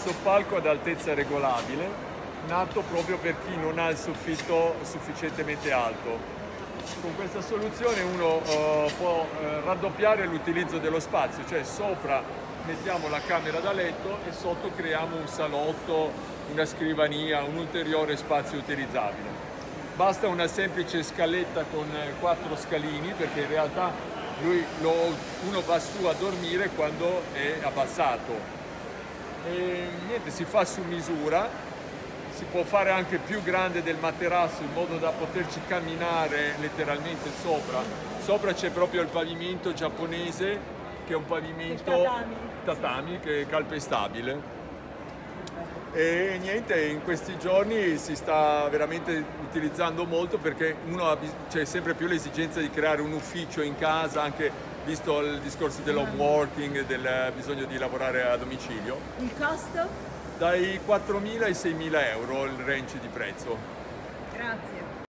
soppalco ad altezza regolabile, nato proprio per chi non ha il soffitto sufficientemente alto. Con questa soluzione uno può raddoppiare l'utilizzo dello spazio, cioè sopra mettiamo la camera da letto e sotto creiamo un salotto, una scrivania, un ulteriore spazio utilizzabile. Basta una semplice scaletta con 4 scalini, perché in realtà uno va su a dormire quando è abbassato. E niente, si fa su misura, si può fare anche più grande del materasso in modo da poterci camminare letteralmente sopra. Sopra c'è proprio il pavimento giapponese, che è un pavimento tatami, che è calpestabile. E niente, in questi giorni si sta veramente utilizzando molto, perché c'è sempre più l'esigenza di creare un ufficio in casa, anche visto il discorso dell'home working, del bisogno di lavorare a domicilio. Il costo? Dai 4.000 ai 6.000 euro il range di prezzo. Grazie.